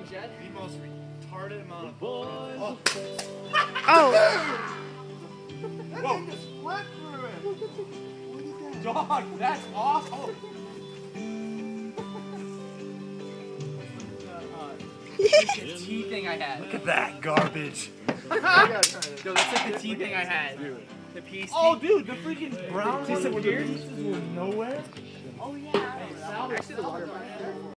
The most retarded amount of bullshit. Oh! Whoa! Dog, that's awful! The tea thing I had. Look at that garbage. Yo, that's like the tea thing I had. The piece. Oh, dude, the freaking brown ones were nowhere. Oh yeah. Actually, the water.